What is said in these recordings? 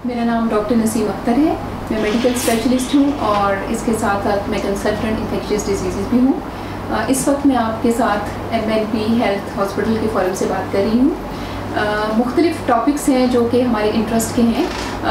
मेरा नाम डॉक्टर नसीम अख्तर है। मैं मेडिकल स्पेशलिस्ट हूँ और इसके साथ साथ मैं कंसल्टेंट इन्फेक्शियस डिजीज़ भी हूँ। इस वक्त मैं आपके साथ MNP हेल्थ हॉस्पिटल के फोरम से बात कर रही हूँ। मुख्तलिफ टॉपिक्स हैं जो कि हमारे इंटरेस्ट के हैं,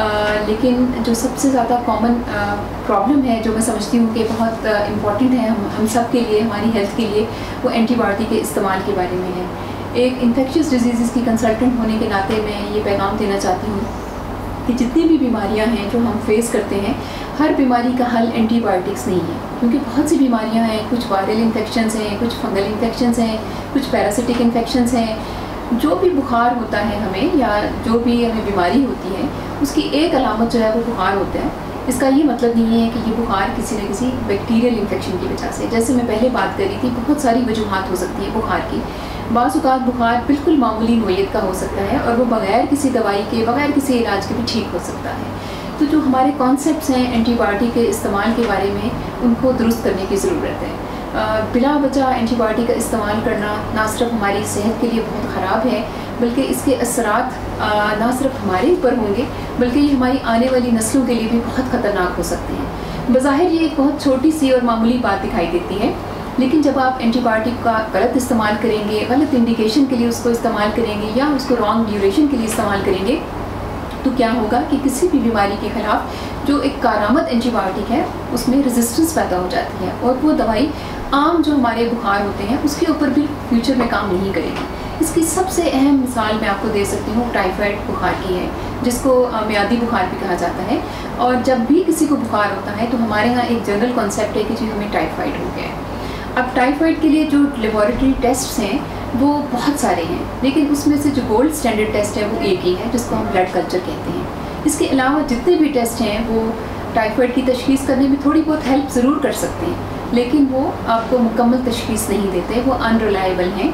लेकिन जो सबसे ज़्यादा कॉमन प्रॉब्लम है जो मैं समझती हूँ कि बहुत इम्पॉर्टेंट है हम सब के लिए, हमारी हेल्थ के लिए, वो एंटीबायोटिक के इस्तेमाल के बारे में है। एक इन्फेक्शियस डिजीज़ की कंसल्टेंट होने के नाते मैं ये पैगाम देना चाहती हूँ कि जितनी भी बीमारियां हैं जो हम फेस करते हैं, हर बीमारी का हल एंटीबायोटिक्स नहीं है, क्योंकि बहुत सी बीमारियां हैं, कुछ वायरल इन्फेक्शंस हैं, कुछ फंगल इन्फेक्शंस हैं, कुछ पैरासिटिक इन्फेक्शंस हैं। जो भी बुखार होता है हमें, या जो भी हमें बीमारी होती है, उसकी एक अलामत जो है वो बुखार होता है। इसका ये मतलब नहीं है कि ये बुखार किसी न किसी बैक्टीरियल इन्फेक्शन की वजह से, जैसे मैं पहले बात कर रही थी, बहुत सारी वजूहात हो सकती है बुखार की। बाज़ औक़ात बुखार बिल्कुल मामूली नोयत का हो सकता है और वो बग़ैर किसी दवाई के, बग़ैर किसी इलाज के भी ठीक हो सकता है। तो जो हमारे कॉन्सेप्ट्स हैं एंटीबायोटिक के इस्तेमाल के बारे में, उनको दुरुस्त करने की ज़रूरत है। बिला वजह एंटीबायोटिक का इस्तेमाल करना ना सिर्फ हमारी सेहत के लिए बहुत ख़राब है, बल्कि इसके असरात ना सिर्फ हमारे ऊपर होंगे, बल्कि ये हमारी आने वाली नस्लों के लिए भी बहुत ख़तरनाक हो सकते हैं। बज़ाहिर ये एक बहुत छोटी सी और मामूली बात दिखाई देती है, लेकिन जब आप एंटीबायोटिक का गलत इस्तेमाल करेंगे, गलत इंडिकेशन के लिए उसको इस्तेमाल करेंगे या उसको रॉन्ग ड्यूरेशन के लिए इस्तेमाल करेंगे, तो क्या होगा कि किसी भी बीमारी के ख़िलाफ़ जो एक कारामद एंटीबायोटिक है उसमें रेजिस्टेंस पैदा हो जाती है और वो दवाई आम जो हमारे बुखार होते हैं उसके ऊपर भी फ्यूचर में काम नहीं करेगी। इसकी सबसे अहम मिसाल मैं आपको दे सकती हूँ टाइफाइड बुखार की है, जिसको मियादी बुखार भी कहा जाता है। और जब भी किसी को बुखार होता है तो हमारे यहाँ एक जनरल कॉन्सेप्ट है कि जी हमें टाइफाइड हो गया है। अब टाइफाइड के लिए जो लेबॉरेटरी टेस्ट्स हैं वो बहुत सारे हैं, लेकिन उसमें से जो गोल्ड स्टैंडर्ड टेस्ट है वो एक ही है, जिसको हम ब्लड कल्चर कहते हैं। इसके अलावा जितने भी टेस्ट हैं वो टाइफाइड की तशख़ीस करने में थोड़ी बहुत हेल्प ज़रूर कर सकते हैं, लेकिन वो आपको मुकम्मल तशख़ीस नहीं देते, वो अनरिलायबल हैं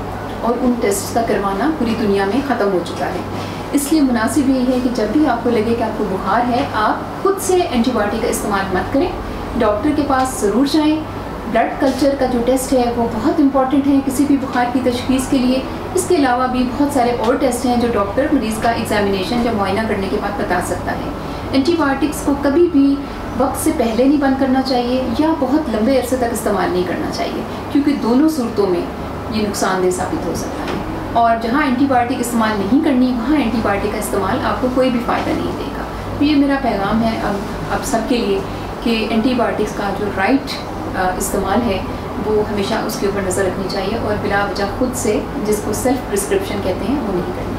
और उन टेस्ट का करवाना पूरी दुनिया में ख़त्म हो चुका है। इसलिए मुनासिब यही है कि जब भी आपको लगे कि आपको बुखार है, आप खुद से एंटीबायोटिक का इस्तेमाल मत करें, डॉक्टर के पास ज़रूर जाएँ। ब्लड कल्चर का जो टेस्ट है वो बहुत इंपॉर्टेंट है किसी भी बुखार की तशख़ीस के लिए। इसके अलावा भी बहुत सारे और टेस्ट हैं जो डॉक्टर मरीज़ का एग्जामिनेशन या मुआयना करने के बाद बता सकता है। एंटीबायोटिक्स को कभी भी वक्त से पहले नहीं बंद करना चाहिए या बहुत लंबे अरसे तक इस्तेमाल नहीं करना चाहिए, क्योंकि दोनों सूरतों में ये नुकसानदेह साबित हो सकता है। और जहाँ एंटीबायोटिक इस्तेमाल नहीं करनी, वहाँ एंटीबायोटिक का इस्तेमाल आपको कोई भी फ़ायदा नहीं देगा। तो ये मेरा पैगाम है अब सबके लिए कि एंटीबायोटिक्स का जो राइट इस्तेमाल है वो हमेशा उसके ऊपर नज़र रखनी चाहिए और बिला वजह खुद से, जिसको सेल्फ प्रिस्क्रिप्शन कहते हैं, वो नहीं करनी।